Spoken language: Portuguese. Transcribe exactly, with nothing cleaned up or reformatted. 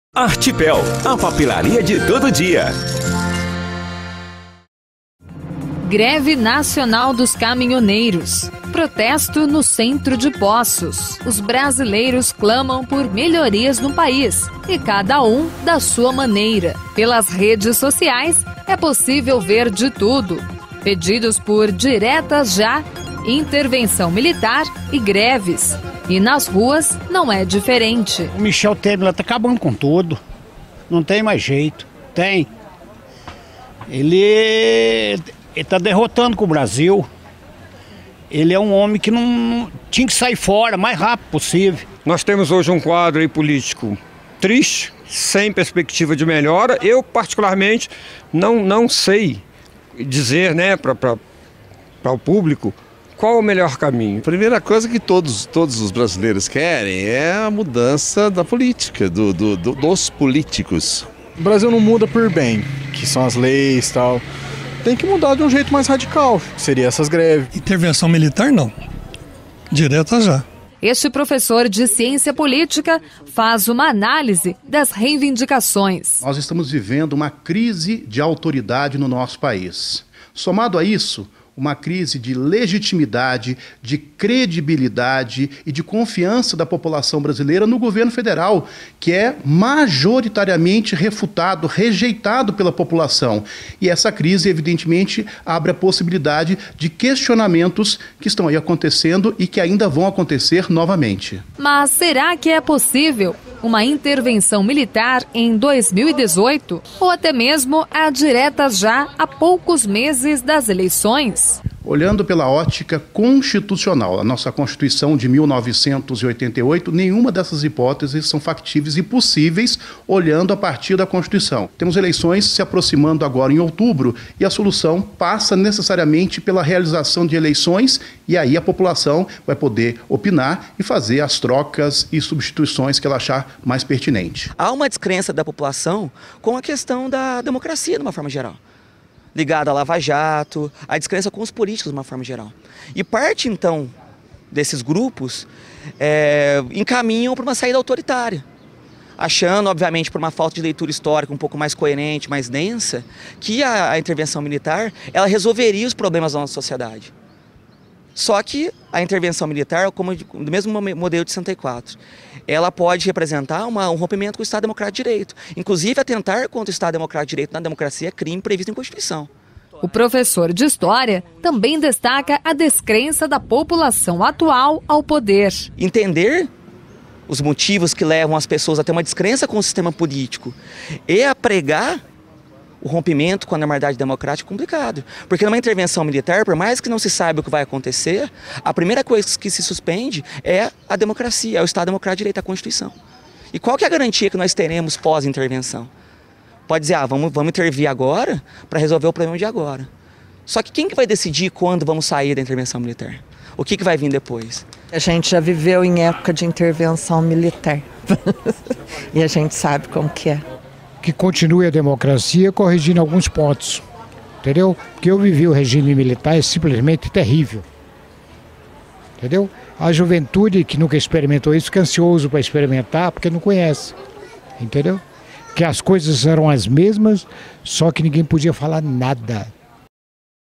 Artipel, a papelaria de todo dia. Greve Nacional dos Caminhoneiros. Protesto no centro de Poços. Os brasileiros clamam por melhorias no país, e cada um da sua maneira. Pelas redes sociais é possível ver de tudo. Pedidos por diretas já, intervenção militar e greves. E nas ruas não é diferente. O Michel Temer está acabando com tudo. Não tem mais jeito. Tem. Ele está derrotando com o Brasil. Ele é um homem que não, não tinha que sair fora o mais rápido possível. Nós temos hoje um quadro aí político triste, sem perspectiva de melhora. Eu, particularmente, não, não sei dizer, né, para o público qual o melhor caminho. A primeira coisa que todos, todos os brasileiros querem é a mudança da política, do, do, do, dos políticos. O Brasil não muda por bem, que são as leis e tal. Tem que mudar de um jeito mais radical, que seria essas greves. Intervenção militar, não. Direta já. Este professor de ciência política faz uma análise das reivindicações. Nós estamos vivendo uma crise de autoridade no nosso país. Somado a isso, uma crise de legitimidade, de credibilidade e de confiança da população brasileira no governo federal, que é majoritariamente refutado, rejeitado pela população. E essa crise, evidentemente, abre a possibilidade de questionamentos que estão aí acontecendo e que ainda vão acontecer novamente. Mas será que é possível uma intervenção militar em dois mil e dezoito? Ou até mesmo a diretas já a poucos meses das eleições? Olhando pela ótica constitucional, a nossa Constituição de mil novecentos e oitenta e oito, nenhuma dessas hipóteses são factíveis e possíveis olhando a partir da Constituição. Temos eleições se aproximando agora em outubro e a solução passa necessariamente pela realização de eleições e aí a população vai poder opinar e fazer as trocas e substituições que ela achar mais pertinente. Há uma descrença da população com a questão da democracia de uma forma geral, ligada à Lava Jato, a descrença com os políticos de uma forma geral. E parte, então, desses grupos é, encaminham para uma saída autoritária, achando, obviamente, por uma falta de leitura histórica um pouco mais coerente, mais densa, que a, a intervenção militar ela resolveria os problemas da nossa sociedade. Só que a intervenção militar, como do mesmo modelo de sessenta e quatro, ela pode representar uma, um rompimento com o Estado Democrático de Direito. Inclusive, atentar contra o Estado Democrático de Direito na democracia é crime previsto em Constituição. O professor de História também destaca a descrença da população atual ao poder. Entender os motivos que levam as pessoas a ter uma descrença com o sistema político e a pregar o rompimento com a normalidade democrática é complicado. Porque numa intervenção militar, por mais que não se saiba o que vai acontecer, a primeira coisa que se suspende é a democracia, é o Estado Democrático de Direito, a Constituição. E qual que é a garantia que nós teremos pós-intervenção? Pode dizer, ah, vamos, vamos intervir agora para resolver o problema de agora. Só que quem que vai decidir quando vamos sair da intervenção militar? O que, que vai vir depois? A gente já viveu em época de intervenção militar. E a gente sabe como que é. Que continue a democracia corrigindo alguns pontos, entendeu? Porque eu vivi o regime militar, é simplesmente terrível, entendeu? A juventude que nunca experimentou isso fica ansioso para experimentar porque não conhece, entendeu? Que as coisas eram as mesmas, só que ninguém podia falar nada.